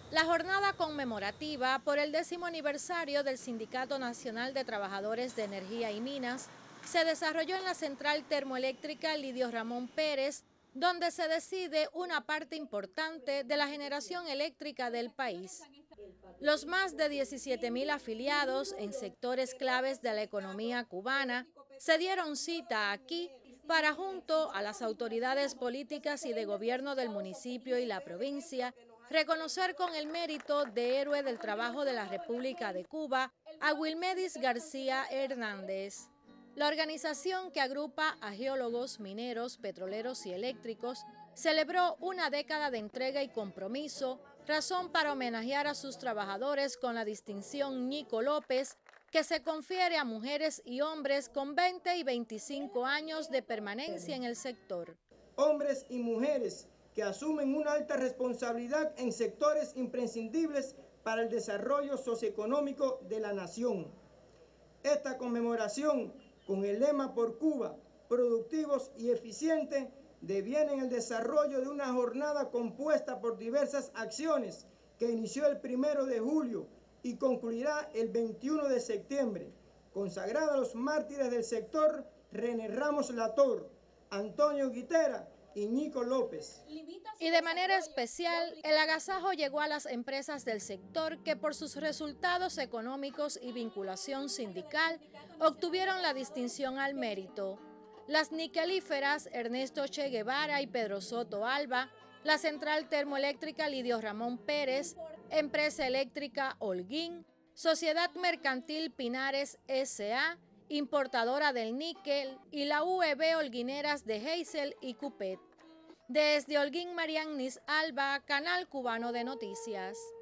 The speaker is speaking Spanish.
La jornada conmemorativa por el 10º aniversario del Sindicato Nacional de Trabajadores de Energía y Minas se desarrolló en la central termoeléctrica Lidio Ramón Pérez, donde se decide una parte importante de la generación eléctrica del país. Los más de 17.000 afiliados en sectores claves de la economía cubana se dieron cita aquí para, junto a las autoridades políticas y de gobierno del municipio y la provincia, reconocer con el mérito de héroe del trabajo de la República de Cuba a Wilmedis García Hernández. La organización, que agrupa a geólogos, mineros, petroleros y eléctricos, celebró una década de entrega y compromiso, razón para homenajear a sus trabajadores con la distinción Ñico López, que se confiere a mujeres y hombres con 20 y 25 años de permanencia en el sector. Hombres y mujeres que asumen una alta responsabilidad en sectores imprescindibles para el desarrollo socioeconómico de la nación. Esta conmemoración, con el lema "Por Cuba, productivos y eficientes", deviene en el desarrollo de una jornada compuesta por diversas acciones que inició el 1 de julio y concluirá el 21 de septiembre, consagrada a los mártires del sector René Ramos Lator, Antonio Guitera y Ñico López. Y de manera especial, el agasajo llegó a las empresas del sector que, por sus resultados económicos y vinculación sindical, obtuvieron la distinción al mérito. Las niquelíferas Ernesto Che Guevara y Pedro Soto Alba, la central termoeléctrica Lidio Ramón Pérez, Empresa Eléctrica Holguín, Sociedad Mercantil Pinares S.A., importadora del níquel, y la UEB Holguineras de Heysel y Cupet. Desde Holguín, Mariannis Alba, Canal Cubano de Noticias.